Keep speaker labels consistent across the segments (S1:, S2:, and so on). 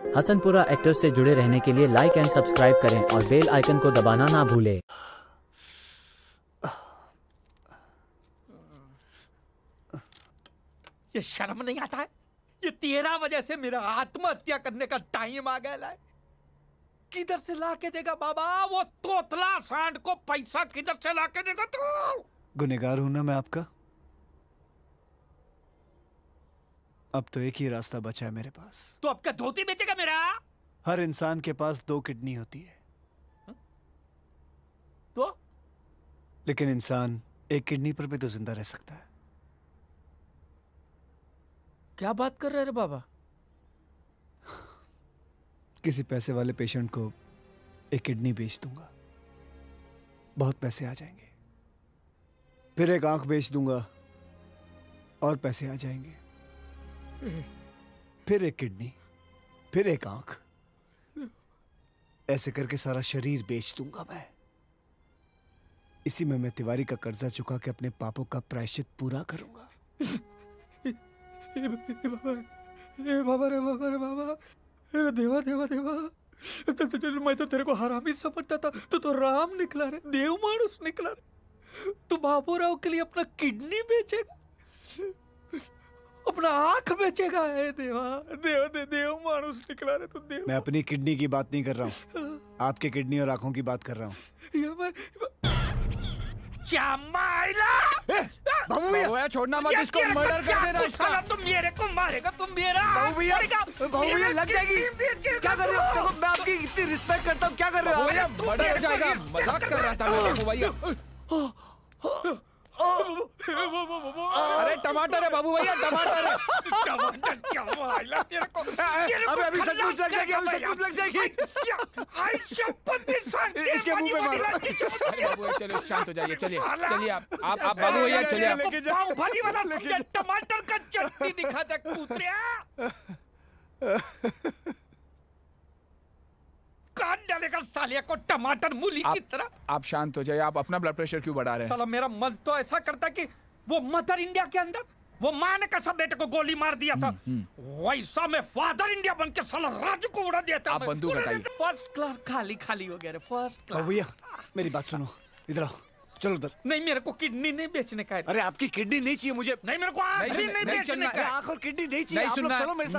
S1: Hasanpura actors से जुड़े रहने के लिए लाइक एंड सब्सक्राइब करें और बेल आइकन को दबाना ना भूलें।
S2: ये शर्म नहीं आता है? ये तेरा वजह से मेरा आत्महत्या करने का टाइम आ गया है। किधर से ला के देगा बाबा वो तोतला सांड को पैसा? किधर से ला के देगा तू?
S3: गुनहगार हूं ना मैं आपका। अब तो एक ही रास्ता बचा है मेरे पास।
S2: तो अब क्या धोती बेचेगा मेरा?
S3: हर इंसान के पास 2 किडनी होती है।
S2: तो
S3: लेकिन इंसान एक किडनी पर भी तो जिंदा रह सकता है।
S2: क्या बात कर रहे रे बाबा?
S3: किसी पैसे वाले पेशेंट को एक किडनी बेच दूंगा, बहुत पैसे आ जाएंगे। फिर एक आंख बेच दूंगा और पैसे आ जाएंगे। फिर एक किडनी, फिर एक आंख, ऐसे करके सारा शरीर बेच दूंगा मैं। इसी में मैं तिवारी का कर्जा चुका के अपने पापों का प्रायश्चित पूरा करूंगा।
S2: बाबा रे बाबा रे बाबा, अरे देवा देवा देवा, मैं तो तेरे को हरामी समझता था, तो राम निकला रे, देव मानुस निकला रे। तू बाबूराव के लिए अपना किडनी बेचेगा, अपना आंख बेचेगा? है देवा, देव मानुस निकला रे तू। देव,
S3: मैं अपनी किडनी की बात नहीं कर रहा हूँ, आपके किडनी और आंखों की बात कर रहा हूँ।
S4: बाबू भैया छोड़ना मत इसको, मर्डर कर देना इसका।
S2: तुम मेरे को मारेगा, तुम मेरा
S4: बाबू भैया लग जाएगी। क्या कर रहे हो? देखो मैं आपकी इतनी रिस्पेक्ट करता हूँ, क्या कर रहे हो?
S2: भैया मर्डर हो जाएगा, मजाक कर रहा था बाबू भैया।
S4: अरे टमाटर है बाबू भैया, टमाटर है।
S2: टमाटर क्या मारला तेरे को?
S4: अभी सचमुच लग जाएगी, अभी सचमुच लग जाएगी। इसके मुंह पे मारो।
S5: बाबू भैया चलो शांत हो जाइए, चलिए चलिए आप बाबू भैया चलिए आप।
S2: पाव भाजी वाला टमाटर का चटनी दिखा दे कुतरिया। काट डालेगा सालिया को टमाटर मूली की तरह।
S5: आप शांत हो जाइए, आप अपना ब्लड प्रेशर क्यों बढ़ा रहे हैं?
S2: साला मेरा मन तो ऐसा करता कि वो मदर इंडिया के अंदर वो माँ ने कैसा बेटे को गोली मार दिया था, वैसा मैं फादर इंडिया बन के साला राज्य को उड़ा दिया था।
S5: आप बंदूक हटाइए।
S2: फर्स्ट क्लास खाली खाली हो गया रे, फर्स्ट क्लास।
S3: भैया मेरी बात सुनो, इधर आओ, चलो उधर।
S2: नहीं मेरे को किडनी नहीं बेचने का है।
S3: अरे आपकी किडनी नहीं चाहिए मुझे।
S2: नहीं मेरे को आंख भी नहीं बेचने का है।
S3: आंख और किडनी नहीं चाहिए। आप लोग चलो मेरे साथ।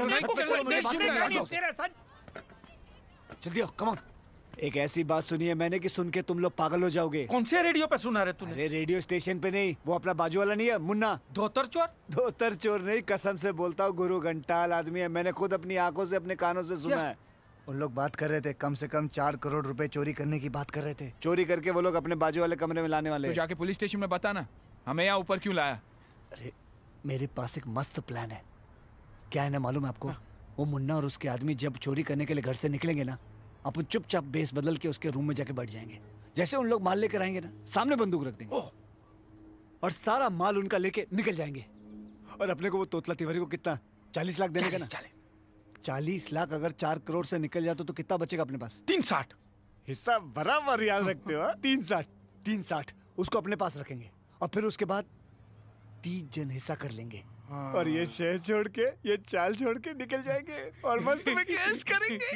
S3: जल्दी आओ, कम ऑन। एक ऐसी बात सुनी है मैंने कि सुन के तुम लोग पागल हो जाओगे।
S2: कौन से रेडियो पे सुना रहे तूने?
S3: अरे रेडियो स्टेशन पे नहीं, वो अपना बाजू वाला नहीं है मुन्ना।
S2: धोतर चोर?
S3: धोतर चोर नहीं, कसम से बोलता हूँ गुरु घंटाल आदमी है। मैंने खुद अपनी आंखों से अपने कानों से सुना है। उन लोग बात कर रहे थे कम से कम 4 करोड़ रुपए चोरी करने की बात कर रहे थे। चोरी करके वो लोग अपने बाजू वाले कमरे में लाने वाले।
S5: तो जाके पुलिस स्टेशन में बता ना, हमें यहाँ ऊपर क्यों लाया?
S3: अरे मेरे पास एक मस्त प्लान है। क्या है ना मालूम है आपको? वो मुन्ना और उसके आदमी जब चोरी करने के लिए घर से निकलेंगे ना, अपन चुपचाप बेस बदल के उसके रूम में जाके बैठ जाएंगे। जैसे उन लोग माल लेकर आएंगे ना, सामने बंदूक रख देंगे और सारा माल उनका लेके निकल जाएंगे। और अपने को वो तोतला तिवारी को कितना 40 लाख देने का ना। 40 लाख अगर 4 करोड़ से निकल जाते तो कितना बचेगा अपने पास?
S2: 360।
S3: हिस्सा बराबर याद रखते हो। 360 उसको अपने पास रखेंगे और फिर उसके बाद 30 जन हिस्सा कर लेंगे। और ये शहर छोड़ के, ये चाल छोड़ के निकल जाएंगे और मस्त में कैश करेंगे।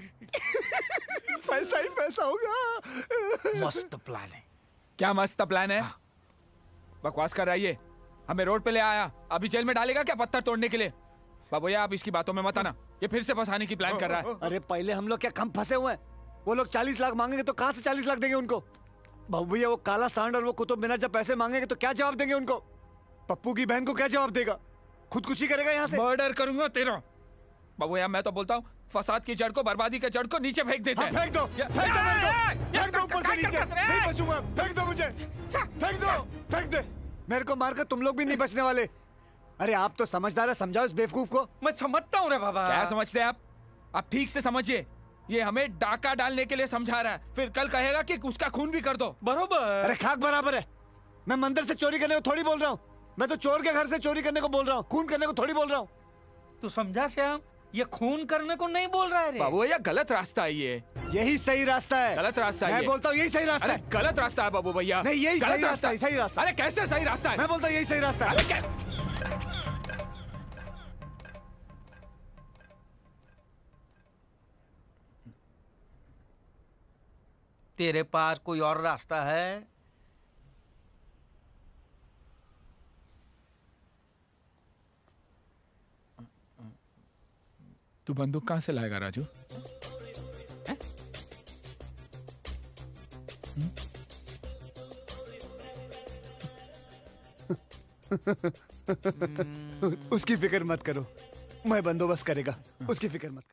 S3: पैसा ही पैसा होगा।
S2: मस्त प्लान है।
S5: क्या मस्त प्लान है? बकवास कर रहा है ये। हमें रोड पे ले आया, अभी जेल में डालेगा क्या पत्थर तोड़ने के लिए? बाबू भैया आप इसकी बातों में मत आना, ये फिर से फंसाने की प्लान कर रहा है।
S3: अरे पहले हम लोग क्या कम फंसे हुए हैं? वो लोग 40 लाख मांगेंगे तो कहाँ से 40 लाख देंगे उनको? बाबू भैया वो काला सांड और वो कुतुब मीनार जब पैसे मांगेंगे तो क्या जवाब देंगे उनको? पप्पू की बहन को क्या जवाब देगा? खुदकुशी करेगा यहाँ से।
S5: मर्डर करूंगा तेरा। बाबू भैया मैं तो बोलता हूँ फसाद की जड़ को, बर्बादी के जड़ को नीचे फेंक देते हैं।
S3: फेंक दो ऊपर से नीचे। नहीं बचूंगा, फेंक दो मुझे, फेंक दो, फेंक दे। मेरे को मारकर तुम लोग भी नहीं बचने वाले। अरे आप तो समझदार है, समझाओ इस बेवकूफ को।
S2: मैं समझता हूँ रे बाबा।
S5: क्या समझते हैं आप ठीक से समझिए। ये हमें डाका डालने के लिए समझा रहा है, फिर कल कहेगा कि उसका खून भी कर दो।
S2: बरोबर।
S3: अरे खाक बराबर है। मैं मंदिर से चोरी करने को थोड़ी बोल रहा हूँ, मैं तो चोर के घर से चोरी करने को बोल रहा हूँ, खून करने को थोड़ी बोल रहा हूँ।
S2: तू समझा श्याम, ये खून करने को नहीं बोल रहा है रे।
S5: बाबू भैया गलत रास्ता है ये।
S3: यही सही रास्ता है।
S5: गलत रास्ता है।
S3: मैं बोलता हूँ यही सही रास्ता है।
S5: गलत रास्ता है बाबू भैया।
S3: नहीं यही सही रास्ता है, सही रास्ता।
S5: अरे कैसे सही रास्ता है?
S3: मैं बोलता हूँ यही सही रास्ता है।
S6: तेरे पास कोई और रास्ता है?
S5: तू बंदूक कहां से लाएगा राजू?
S3: उसकी फिक्र मत करो, मैं बंदोबस्त करेगा, उसकी फिक्र मत करो।